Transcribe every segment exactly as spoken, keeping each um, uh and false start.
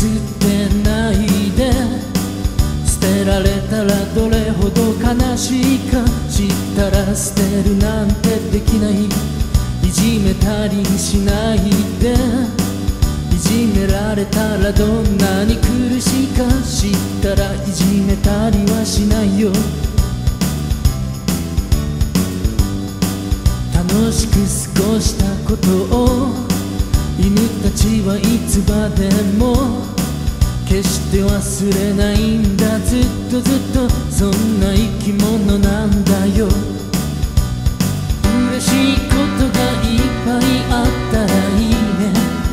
てないで、捨てられたらどれほど悲しいか知ったら捨てるなんてできない。いじめたりしないで、いじめられたらどんなに苦しいか知ったらいじめたりはしないよ。楽しく過ごしたことを犬たちはいつまでも決して忘れないんだ。ずっとずっとそんな生き物なんだよ。嬉しいことがいっぱいあったらいいね。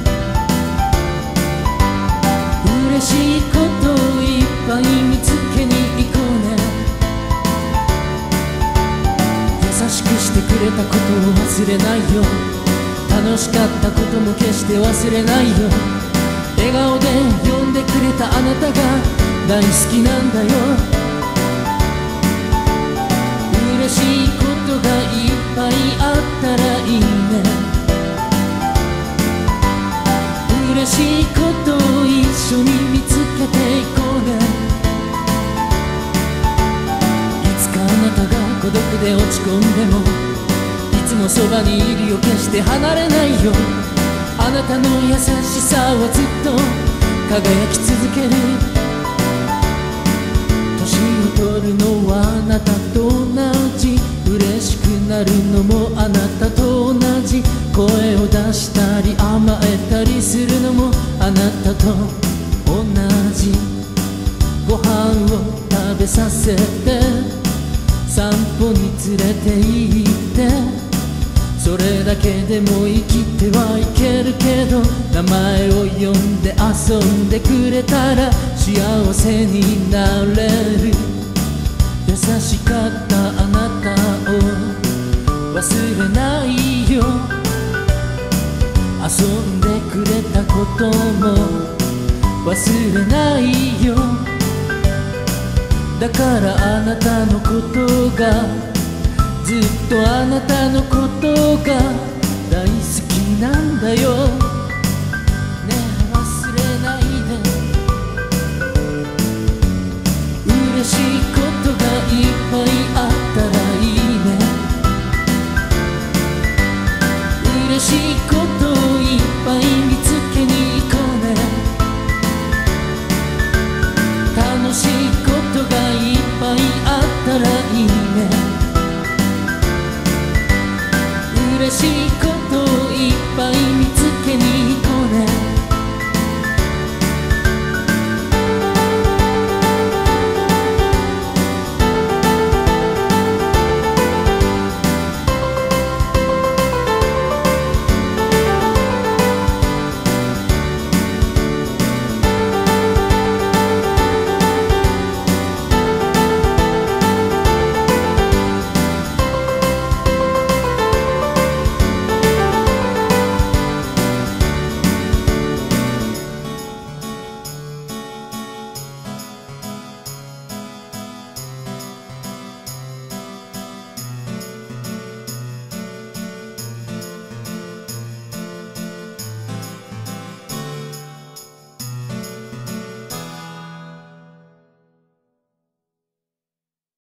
嬉しいことをいっぱい見つけに行こうね。優しくしてくれたことを忘れないよ。楽しかったことも決して忘れないよ。笑顔で呼んでくれたあなたが大好きなんだよ。嬉しいことがいっぱいあったらいいね。嬉しいことを一緒に見つけていこうね。いつかあなたが孤独で落ち込んでもいつもそばにいるよ。決して離れないよ。あなたの優しさはずっと輝き続ける。年を取るのはあなたと同じ、嬉しくなるのもあなたと同じ、声を出したり甘えたりするのもあなたと同じ。ご飯を食べさせて散歩に連れて行って、それだけでも生きてはいけるけど、名前を呼んで遊んでくれたら幸せになれる。優しかったあなたを忘れないよ。遊んでくれたことも忘れないよ。だからあなたのことがずっとあなたのことが大好きなんだよ。